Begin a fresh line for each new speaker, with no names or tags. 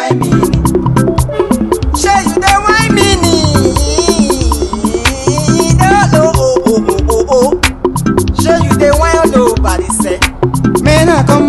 whine me?
Say you dey whine me no oh. Say you dey whine nobody say.
Man, I come